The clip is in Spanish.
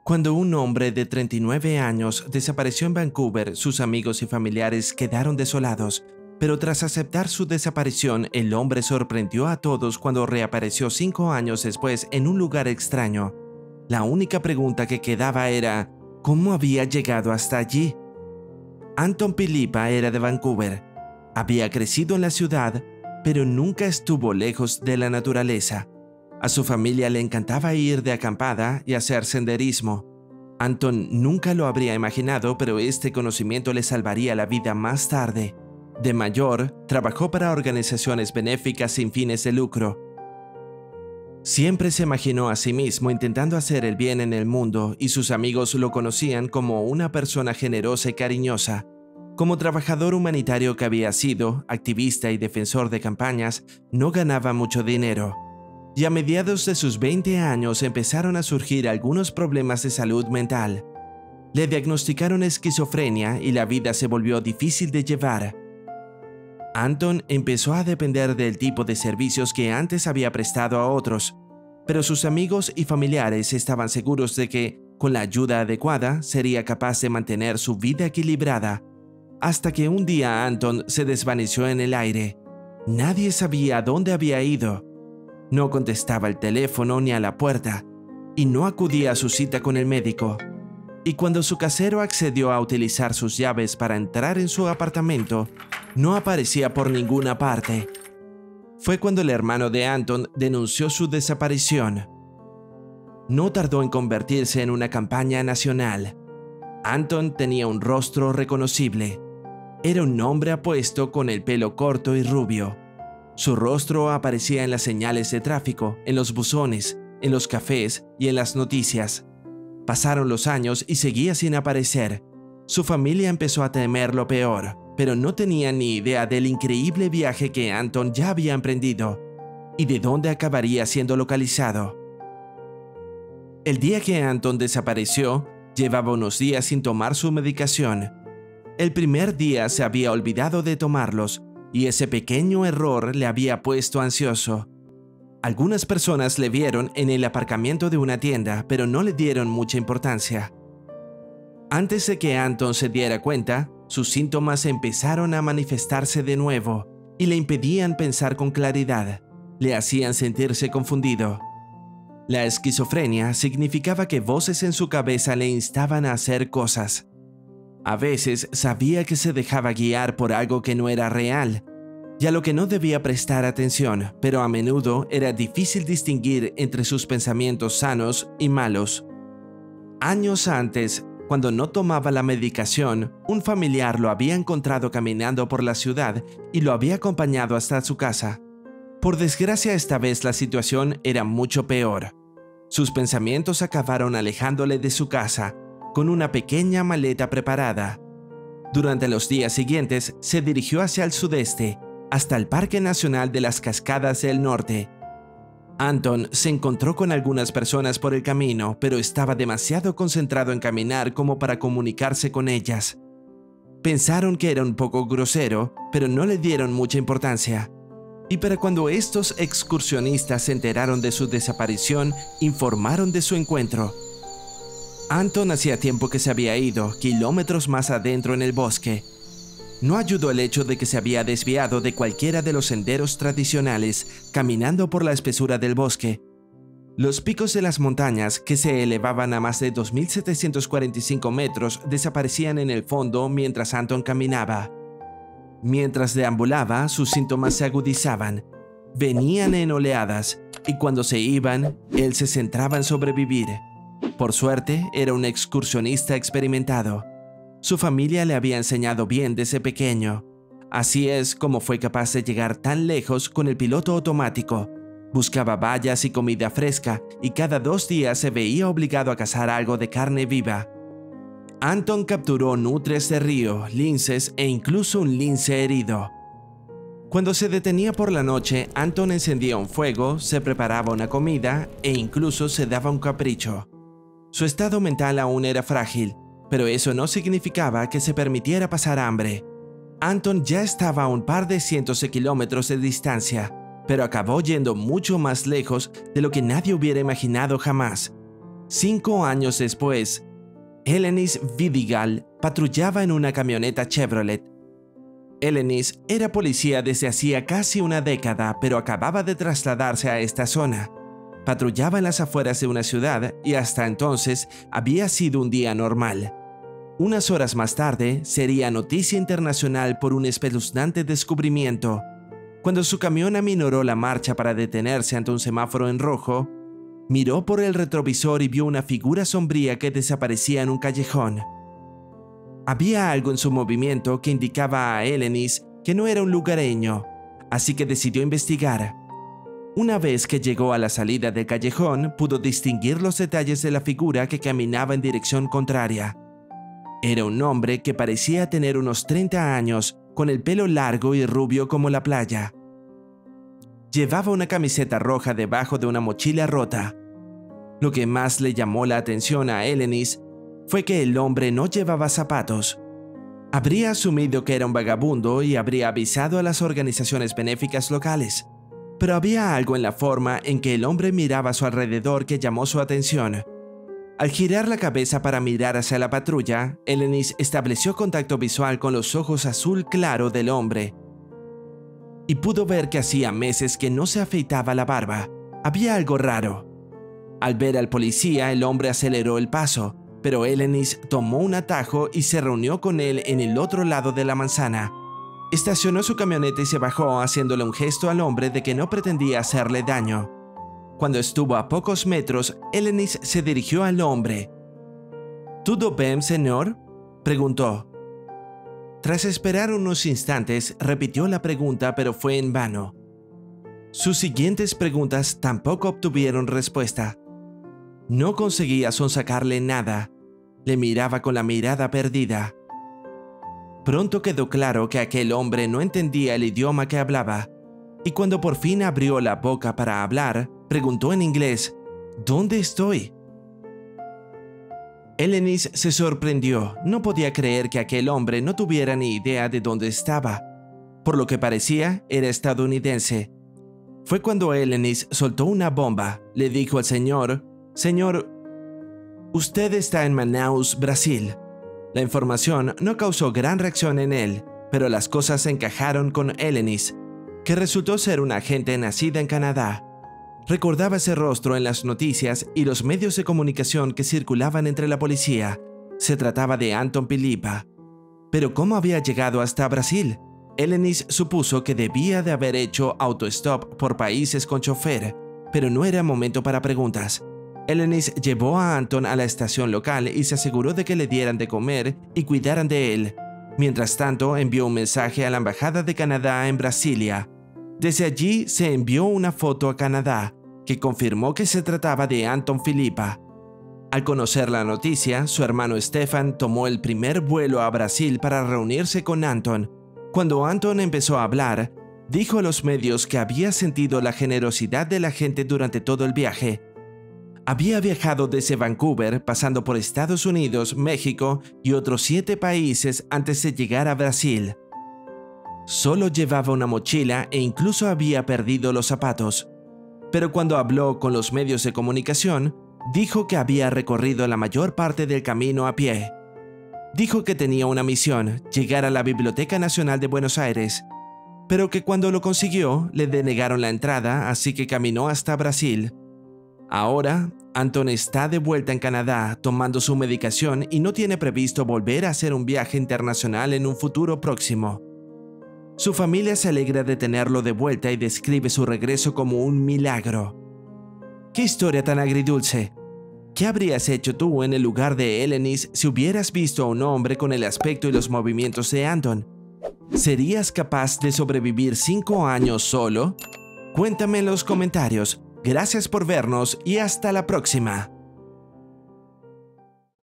Cuando un hombre de 39 años desapareció en Vancouver, sus amigos y familiares quedaron desolados, pero tras aceptar su desaparición, el hombre sorprendió a todos cuando reapareció 5 años después en un lugar extraño. La única pregunta que quedaba era, ¿cómo había llegado hasta allí? Anton Pilipa era de Vancouver. Había crecido en la ciudad, pero nunca estuvo lejos de la naturaleza. A su familia le encantaba ir de acampada y hacer senderismo. Anton nunca lo habría imaginado, pero este conocimiento le salvaría la vida más tarde. De mayor, trabajó para organizaciones benéficas sin fines de lucro. Siempre se imaginó a sí mismo intentando hacer el bien en el mundo y sus amigos lo conocían como una persona generosa y cariñosa. Como trabajador humanitario que había sido, activista y defensor de campañas, no ganaba mucho dinero. Y a mediados de sus 20 años empezaron a surgir algunos problemas de salud mental. Le diagnosticaron esquizofrenia y la vida se volvió difícil de llevar. Anton empezó a depender del tipo de servicios que antes había prestado a otros, pero sus amigos y familiares estaban seguros de que, con la ayuda adecuada, sería capaz de mantener su vida equilibrada. Hasta que un día Anton se desvaneció en el aire. Nadie sabía a dónde había ido. No contestaba el teléfono ni a la puerta, y no acudía a su cita con el médico. Y cuando su casero accedió a utilizar sus llaves para entrar en su apartamento, no aparecía por ninguna parte. Fue cuando el hermano de Anton denunció su desaparición. No tardó en convertirse en una campaña nacional. Anton tenía un rostro reconocible. Era un hombre apuesto con el pelo corto y rubio. Su rostro aparecía en las señales de tráfico, en los buzones, en los cafés y en las noticias. Pasaron los años y seguía sin aparecer. Su familia empezó a temer lo peor, pero no tenían ni idea del increíble viaje que Anton ya había emprendido y de dónde acabaría siendo localizado. El día que Anton desapareció, llevaba unos días sin tomar su medicación. El primer día se había olvidado de tomarlos y ese pequeño error le había puesto ansioso. Algunas personas le vieron en el aparcamiento de una tienda, pero no le dieron mucha importancia. Antes de que Anton se diera cuenta, sus síntomas empezaron a manifestarse de nuevo y le impedían pensar con claridad. Le hacían sentirse confundido. La esquizofrenia significaba que voces en su cabeza le instaban a hacer cosas. A veces sabía que se dejaba guiar por algo que no era real y a lo que no debía prestar atención, pero a menudo era difícil distinguir entre sus pensamientos sanos y malos. Años antes, cuando no tomaba la medicación, un familiar lo había encontrado caminando por la ciudad y lo había acompañado hasta su casa. Por desgracia, esta vez la situación era mucho peor. Sus pensamientos acabaron alejándole de su casa, con una pequeña maleta preparada. Durante los días siguientes, se dirigió hacia el sudeste, hasta el Parque Nacional de las Cascadas del Norte. Anton se encontró con algunas personas por el camino, pero estaba demasiado concentrado en caminar como para comunicarse con ellas. Pensaron que era un poco grosero, pero no le dieron mucha importancia. Y para cuando estos excursionistas se enteraron de su desaparición, informaron de su encuentro. Anton hacía tiempo que se había ido, kilómetros más adentro en el bosque. No ayudó el hecho de que se había desviado de cualquiera de los senderos tradicionales, caminando por la espesura del bosque. Los picos de las montañas, que se elevaban a más de 2.745 metros, desaparecían en el fondo mientras Anton caminaba. Mientras deambulaba, sus síntomas se agudizaban. Venían en oleadas, y cuando se iban, él se centraba en sobrevivir. Por suerte, era un excursionista experimentado. Su familia le había enseñado bien desde pequeño. Así es como fue capaz de llegar tan lejos con el piloto automático. Buscaba bayas y comida fresca, y cada 2 días se veía obligado a cazar algo de carne viva. Anton capturó nutrias de río, linces e incluso un lince herido. Cuando se detenía por la noche, Anton encendía un fuego, se preparaba una comida e incluso se daba un capricho. Su estado mental aún era frágil, pero eso no significaba que se permitiera pasar hambre. Anton ya estaba a un par de cientos de kilómetros de distancia, pero acabó yendo mucho más lejos de lo que nadie hubiera imaginado jamás. 5 años después, Elenis Vidigal patrullaba en una camioneta Chevrolet. Elenis era policía desde hacía casi una década, pero acababa de trasladarse a esta zona. Patrullaba en las afueras de una ciudad y hasta entonces había sido un día normal. Unas horas más tarde, sería noticia internacional por un espeluznante descubrimiento. Cuando su camión aminoró la marcha para detenerse ante un semáforo en rojo, miró por el retrovisor y vio una figura sombría que desaparecía en un callejón. Había algo en su movimiento que indicaba a Elenis que no era un lugareño, así que decidió investigar. Una vez que llegó a la salida del callejón, pudo distinguir los detalles de la figura que caminaba en dirección contraria. Era un hombre que parecía tener unos 30 años, con el pelo largo y rubio como la playa. Llevaba una camiseta roja debajo de una mochila rota. Lo que más le llamó la atención a Elenis fue que el hombre no llevaba zapatos. Habría asumido que era un vagabundo y habría avisado a las organizaciones benéficas locales. Pero había algo en la forma en que el hombre miraba a su alrededor que llamó su atención. Al girar la cabeza para mirar hacia la patrulla, Elenis estableció contacto visual con los ojos azul claro del hombre y pudo ver que hacía meses que no se afeitaba la barba. Había algo raro. Al ver al policía, el hombre aceleró el paso, pero Elenis tomó un atajo y se reunió con él en el otro lado de la manzana. Estacionó su camioneta y se bajó, haciéndole un gesto al hombre de que no pretendía hacerle daño. Cuando estuvo a pocos metros, Elenis se dirigió al hombre. «¿Todo bien, señor?», preguntó. Tras esperar unos instantes, repitió la pregunta, pero fue en vano. Sus siguientes preguntas tampoco obtuvieron respuesta. No conseguía sonsacarle nada. Le miraba con la mirada perdida. Pronto quedó claro que aquel hombre no entendía el idioma que hablaba, y cuando por fin abrió la boca para hablar, preguntó en inglés: «¿Dónde estoy?». Elenis se sorprendió. No podía creer que aquel hombre no tuviera ni idea de dónde estaba. Por lo que parecía, era estadounidense. Fue cuando Elenis soltó una bomba. Le dijo al señor: «Señor, usted está en Manaus, Brasil». La información no causó gran reacción en él, pero las cosas encajaron con Elenis, que resultó ser una agente nacida en Canadá. Recordaba ese rostro en las noticias y los medios de comunicación que circulaban entre la policía. Se trataba de Anton Pilipa. Pero ¿cómo había llegado hasta Brasil? Elenis supuso que debía de haber hecho autostop por países con chofer, pero no era momento para preguntas. Elenis llevó a Anton a la estación local y se aseguró de que le dieran de comer y cuidaran de él. Mientras tanto, envió un mensaje a la Embajada de Canadá en Brasilia. Desde allí se envió una foto a Canadá, que confirmó que se trataba de Anton Pilipa. Al conocer la noticia, su hermano Stefan tomó el primer vuelo a Brasil para reunirse con Anton. Cuando Anton empezó a hablar, dijo a los medios que había sentido la generosidad de la gente durante todo el viaje. Había viajado desde Vancouver, pasando por Estados Unidos, México y otros 7 países antes de llegar a Brasil. Solo llevaba una mochila e incluso había perdido los zapatos. Pero cuando habló con los medios de comunicación, dijo que había recorrido la mayor parte del camino a pie. Dijo que tenía una misión: llegar a la Biblioteca Nacional de Buenos Aires, pero que cuando lo consiguió, le denegaron la entrada, así que caminó hasta Brasil. Ahora, Anton está de vuelta en Canadá tomando su medicación y no tiene previsto volver a hacer un viaje internacional en un futuro próximo. Su familia se alegra de tenerlo de vuelta y describe su regreso como un milagro. ¡Qué historia tan agridulce! ¿Qué habrías hecho tú en el lugar de Elenis si hubieras visto a un hombre con el aspecto y los movimientos de Anton? ¿Serías capaz de sobrevivir 5 años solo? Cuéntame en los comentarios. Gracias por vernos y hasta la próxima.